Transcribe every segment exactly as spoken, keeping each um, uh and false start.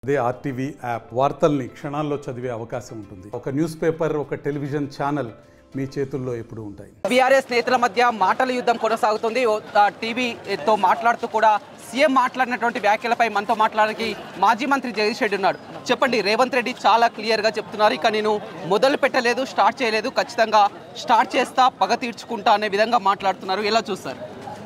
అదే RTV app వార్తల్ని క్షణాల్లో చదివే అవకాశం ఉంటుంది. ఒక న్యూస్ పేపర్, ఒక టెలివిజన్ ఛానల్ మీ చేతుల్లో ఎప్పుడు ఉంటాయి. బీఆర్ఎస్ నేతల మధ్య మాటల యుద్ధం కొనసాగుతుంది. టీవీతో మాట్లాడుతూ కూడా సీఎం మాట్లాడినటువంటి వ్యాఖ్యలపై మనతో మాట్లాడడానికి మాజీ మంత్రి జగదీష్ రెడ్డి ఉన్నాడు. చెప్పండి, రేవంత్ రెడ్డి చాలా క్లియర్గా చెప్తున్నారు, ఇక నేను మొదలు పెట్టలేదు, స్టార్ట్ చేయలేదు, ఖచ్చితంగా స్టార్ట్ చేస్తా, పగ తీర్చుకుంటా అనే విధంగా మాట్లాడుతున్నారు. ఎలా చూస్తారు?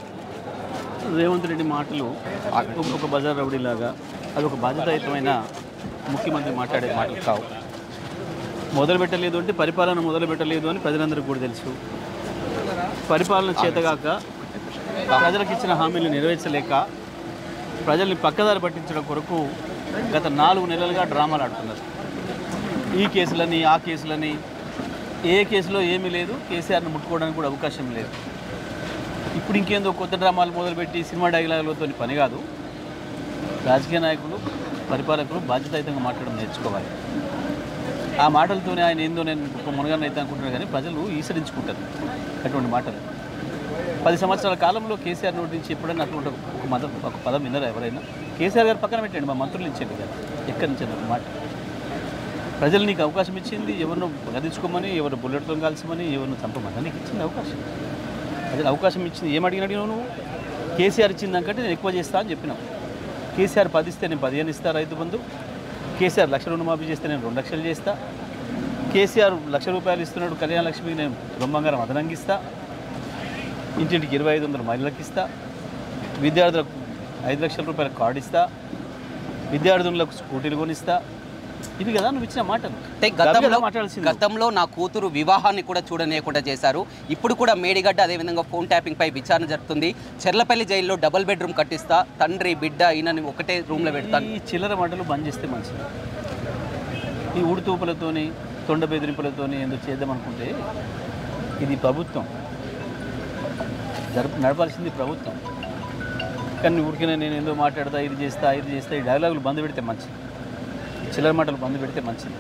రేవంత్ రెడ్డి మాటలు ఒక బజార్ రౌడీలాగా, అది ఒక బాధ్యతాయుతమైన ముఖ్యమంత్రి మాట్లాడే మాటలు కావు. మొదలు పెట్టలేదు అంటే పరిపాలన మొదలు పెట్టలేదు అని ప్రజలందరికీ కూడా తెలుసు. పరిపాలన చేతగాక, ప్రజలకు ఇచ్చిన హామీలు నెరవేర్చలేక, ప్రజల్ని పక్కదారి పట్టించడం కొరకు గత నాలుగు నెలలుగా డ్రామాలు ఆడుతున్నారు. ఈ కేసులని, ఆ కేసులని, ఏ కేసులో ఏమీ లేదు, కేసీఆర్ను ముట్టుకోవడానికి కూడా అవకాశం లేదు. ఇప్పుడు ఇంకేందో కొత్త డ్రామాలు మొదలుపెట్టి సినిమా డైలాగులతో పని కాదు. రాజకీయ నాయకులు, పరిపాలకులు బాధ్యతాయుతంగా మాట్లాడడం నేర్చుకోవాలి. ఆ మాటలతోనే ఆయన ఏందో నేను ఒక మునగాన్ని అయితే అనుకుంటున్నారు, కానీ ప్రజలు ఈసరించుకుంటారు అటువంటి మాటలు. పది సంవత్సరాల కాలంలో కేసీఆర్ నోటి నుంచి ఎప్పుడైనా అటువంటి ఒక మత ఒక పదం విన్నారా ఎవరైనా? కేసీఆర్ గారు పక్కన పెట్టండి, మా మంత్రులు ఇచ్చేది కదా, ఎక్కడి నుంచి ఒక మాట. ప్రజలు నీకు అవకాశం ఇచ్చింది, ఎవరిను గదించుకోమని, ఎవరు బుల్లెట్తో కాల్చమని, ఎవరిని చంపమని నీకు ఇచ్చింది అవకాశం. ప్రజలు అవకాశం ఇచ్చింది, ఏమడిగిన అడిగినావు నువ్వు? కేసీఆర్ ఇచ్చింది దానికంటే నేను ఎక్కువ చేస్తా అని చెప్పినావు. కేసీఆర్ పది ఇస్తే నేను పదిహేను ఇస్తా రైతు బంధు. కేసీఆర్ లక్ష రుణమాఫీ చేస్తే నేను రెండు లక్షలు చేస్తా. కేసీఆర్ లక్ష రూపాయలు ఇస్తున్నాడు కళ్యాణ లక్ష్మికి, నేను బ్రహ్మంగారం అదనంగిస్తా. ఇంటింటికి ఇరవై ఐదు వందల మహిళలకు ఇస్తా. విద్యార్థులకు ఐదు లక్షల రూపాయల కార్డు ఇస్తా. విద్యార్థులకు స్కూటీలు కొనిస్తా. ఇవి కదా నువ్వు ఇచ్చిన మాటలు. గతంలో నా కూతురు వివాహాన్ని కూడా చూడనీయకుండా చేశారు. ఇప్పుడు కూడా మేడిగడ్డ అదేవిధంగా ఫోన్ ట్యాపింగ్ పై విచారణ జరుగుతుంది. చెర్లపల్లి జైల్లో డబుల్ బెడ్రూమ్ కట్టిస్తా, తండ్రి బిడ్డ ఈయనని ఒకటే రూమ్లో పెడతాను. ఈ చిల్లర మాటలు బంద్ చేస్తే మంచిది. ఈ ఉడుతూపులతోని, తొండ బెదిరింపులతోని ఎందుకు చేద్దామనుకుంటే ఇది ప్రభుత్వం, జరుపు నడపాల్సింది ప్రభుత్వం. కానీ ఊరికినే నేను ఏందో మాట్లాడతా, ఇది చేస్తా, ఇది చేస్తా, ఈ డైలాగులు బంద్ పెడితే మంచిది. చిల్లర మాటలు బంద్ పెడితే మంచిది.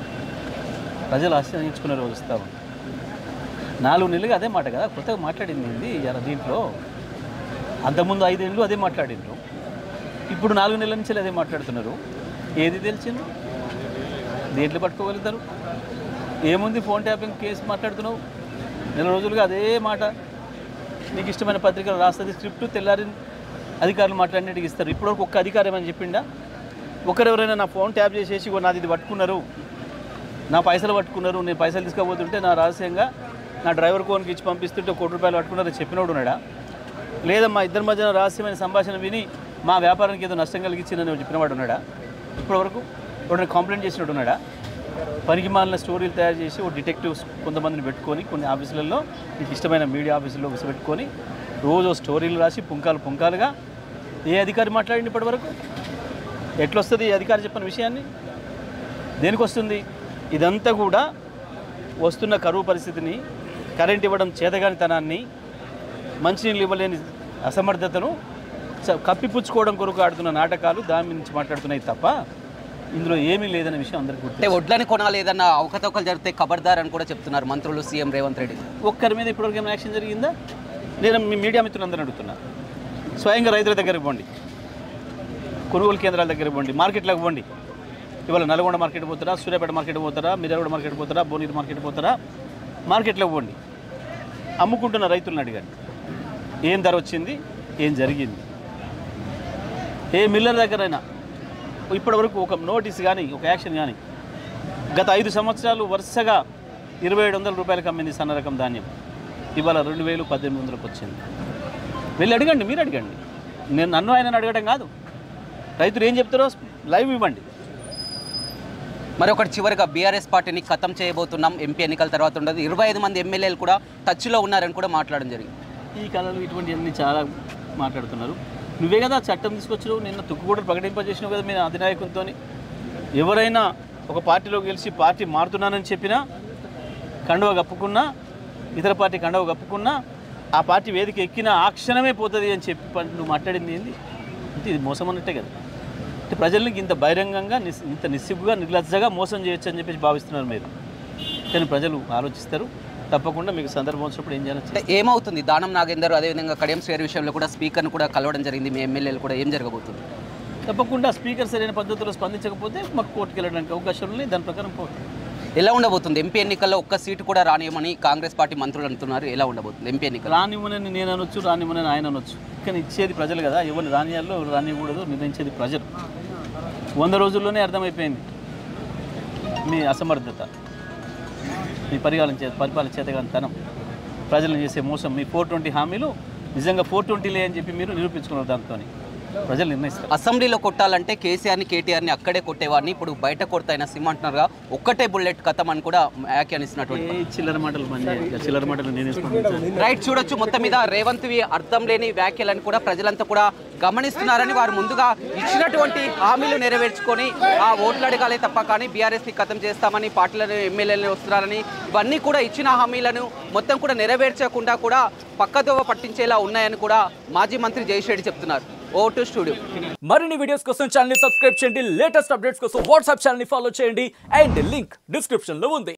ప్రజలు ఆశ్రయించుకునే రోజు వస్తావు. నాలుగు నెలలుగా అదే మాట కదా, కొత్తగా మాట్లాడింది ఏంది ఇలా దీంట్లో? అంతకుముందు ఐదేళ్ళు అదే మాట్లాడిండ్రు, ఇప్పుడు నాలుగు నెలల నుంచి అదే మాట్లాడుతున్నారు. ఏది తెలిసింది? దేంట్లో పట్టుకోగలుగుతారు? ఏముంది? ఫోన్ ట్యాపింగ్ కేసు మాట్లాడుతున్నావు. నెల రోజులుగా అదే మాట. నీకు ఇష్టమైన పత్రికలు రాస్తుంది స్క్రిప్ట్, తెల్లారి అధికారులు మాట్లాడినట్టుగా ఇస్తారు. ఇప్పటివరకు ఒక్క అధికారం ఏమని చెప్పిండా? ఒకరెవరైనా నా ఫోన్ ట్యాప్ చేసేసి నాది ఇది పట్టుకున్నారు, నా పైసలు పట్టుకున్నారు, నేను పైసలు తీసుకుపోతుంటే నా రహస్యంగా నా డ్రైవర్ ఫోన్కి ఇచ్చి పంపిస్తుంటే కోటి రూపాయలు పట్టుకున్నారని చెప్పినోడు ఉన్నాడా? లేదా మా ఇద్దరి మధ్యన రహస్యమైన సంభాషణ విని మా వ్యాపారానికి ఏదో నష్టం కలిగించిందని చెప్పినవాడు ఉన్నాడా? ఇప్పటివరకు ఎవరైనా కంప్లైంట్ చేసినట్టు ఉన్నాడా? పనికి మాలిన స్టోరీలు తయారు చేసి ఓ డిటెక్టివ్స్ కొంతమందిని పెట్టుకొని కొన్ని ఆఫీసులలో, మీకు ఇష్టమైన మీడియా ఆఫీసుల్లో పెట్టుకొని రోజు స్టోరీలు రాసి పుంకాలు పుంకాలుగా ఏ అధికారి మాట్లాడింది ఇప్పటివరకు? ఎట్లొస్తుంది ఈ అధికారి చెప్పిన విషయాన్ని? దేనికి వస్తుంది? ఇదంతా కూడా వస్తున్న కరువు పరిస్థితిని, కరెంట్ ఇవ్వడం చేతగానితనాన్ని, మంచినీళ్ళు ఇవ్వలేని అసమర్థతను కప్పిపుచ్చుకోవడం కొరకు ఆడుతున్న నాటకాలు, దాని నుంచి మాట్లాడుతున్నాయి తప్ప ఇందులో ఏమీ లేదనే విషయం అందరికీ గుర్తు. వడ్లని కొనాలి, ఏదన్నా అవకతవకలు జరిగితే ఖబర్దార్ అని కూడా చెప్తున్నారు మంత్రులు, సీఎం రేవంత్ రెడ్డి. ఒక్కరి మీద ఇప్పటివరకు ఏమైనా యాక్షన్ జరిగిందా? నేను మీ మీడియా మిత్రులందరూ అడుగుతున్నా, స్వయంగా రైతుల దగ్గరికి పోండి, కొనుగోలు కేంద్రాల దగ్గరికి పోండి, మార్కెట్లకు పోండి. ఇవాళ నల్గొండ మార్కెట్ పోతారా, సూర్యాపేట మార్కెట్ పోతారా, మిర్యాలగూడ మార్కెట్ పోతారా, బోనీరు మార్కెట్ పోతారా, మార్కెట్లకు పోండి. అమ్ముకుంటున్న రైతులను అడిగాను, ఏం ధర వచ్చింది, ఏం జరిగింది. ఏ మిల్లర్ దగ్గరైనా ఇప్పటివరకు ఒక నోటీస్ కానీ, ఒక యాక్షన్ కానీ. గత ఐదు సంవత్సరాలు వరుసగా ఇరవై ఏడు వందల రూపాయలకు అమ్మింది సన్న రకం ధాన్యం, ఇవాళ రెండు వేలు పద్దెనిమిది వందలకు వచ్చింది. వెళ్ళి అడగండి, మీరు అడగండి. నేను నన్ను ఆయన అడగడం కాదు, రైతులు ఏం చెప్తారో లైవ్ ఇవ్వండి. మరొకటి చివరిగా బీఆర్ఎస్ పార్టీని ఖతం చేయబోతున్నాం, ఎంపీ ఎన్నికల తర్వాత ఉండదు, ఇరవై ఐదు మంది ఎమ్మెల్యేలు కూడా టచ్లో ఉన్నారని కూడా మాట్లాడడం జరిగింది. ఈ కాలంలో ఇటువంటివన్నీ చాలా మాట్లాడుతున్నారు. నువ్వే కదా చట్టం తీసుకొచ్చావు, నిన్న తుక్కు కూడా ప్రకటింపజేసినావు కదా మీ అధినాయకులతో. ఎవరైనా ఒక పార్టీలో గెలిచి పార్టీ మారుతున్నానని చెప్పినా, కండువ కప్పుకున్నా, ఇతర పార్టీ కండువ కప్పుకున్నా, ఆ పార్టీ వేదిక ఎక్కినా ఆ క్షణమే పోతుంది అని చెప్పి నువ్వు మాట్లాడింది ఏంది? అంటే ఇది మోసం అన్నట్టే కదా. అంటే ప్రజల్ని ఇంత బహిరంగంగా, ఇంత నిస్సిగ్గుగా, నిర్లజ్జగా మోసం చేయొచ్చు అని చెప్పేసి భావిస్తున్నారు మీరు. కానీ ప్రజలు ఆలోచిస్తారు. తప్పకుండా మీకు సందర్భం వచ్చినప్పుడు ఏం చేయాలి? ఏమవుతుంది? దానం నాగేందర్ అదేవిధంగా కడియం శ్రేయర్ విషయంలో కూడా స్పీకర్ను కూడా కలవడం జరిగింది, మీ ఎమ్మెల్యేలు కూడా, ఏం జరగబోతుంది? తప్పకుండా స్పీకర్ సరైన పద్ధతిలో స్పందించకపోతే మాకు కోర్టుకు వెళ్ళడానికి అవకాశాలు ఉన్నాయి. దాని ప్రకారం పోతుంది. ఎలా ఉండబోతుంది? ఎంపీ ఎన్నికల్లో ఒక్క సీటు కూడా రానియమని కాంగ్రెస్ పార్టీ మంత్రులు అంటున్నారు. ఎలా ఉండబోతుంది ఎంపీ ఎన్నికలు? రానివ్వనని నేను అనొచ్చు, రానివ్వనని ఆయన అనొచ్చు. కానీ ఇచ్చేది ప్రజలు కదా. ఎవరిని రానియాలో ఎవరు రానివ్వకూడదు నిర్ణయించేది ప్రజలు. వంద రోజుల్లోనే అర్థమైపోయింది మీ అసమర్థత, మీ పరిపాలన చే పరిపాలన చేతగానితనం, ప్రజలను చేసే మోసం. మీ ఫోర్ ట్వంటీ హామీలు నిజంగా ఫోర్ ట్వంటీలే అని చెప్పి మీరు నిరూపించుకున్నారు. దాంతో ప్రజలు నిర్ణయిస్తారు. అసెంబ్లీలో కొట్టాలంటే కేసీఆర్ని కేటీఆర్ని అక్కడే కొట్టేవాడిని, ఇప్పుడు బయట కొడతాయిన సిమ్ అంటున్నారుగా, ఒక్కటే బుల్లెట్ కథం అని కూడా వ్యాఖ్యానిస్తున్నటువంటి చిల్లర మాటలు పని చిల్లర మాటలు నేను రైట్. చూడొచ్చు మొత్తం మీద రేవంత్వి అర్థం లేని వ్యాఖ్యలను కూడా ప్రజలంతా కూడా గమనిస్తున్నారని, వారు ముందుగా ఇచ్చినటువంటి హామీలు నెరవేర్చుకొని ఆ ఓట్లు అడగాలే తప్ప కానీ బీఆర్ఎస్ని ఖతం చేస్తామని పార్టీలను ఎమ్మెల్యేలను వస్తున్నారని, ఇవన్నీ కూడా ఇచ్చిన హామీలను మొత్తం కూడా నెరవేర్చకుండా కూడా పక్కదోవ పట్టించేలా ఉన్నాయని కూడా మాజీ మంత్రి జగదీష్ రెడ్డి చెప్తున్నారు. O to studio. మరిన్ని వీడియోస్ కోసం ఛానల్ ని సబ్స్క్రైబ్ చేయండి. లేటెస్ట్ అప్డేట్స్ కోసం వాట్సాప్ ఛానల్ ని ఫాలో చేయండి. అండ్ లింక్ డిస్క్రిప్షన్ లో ఉంది.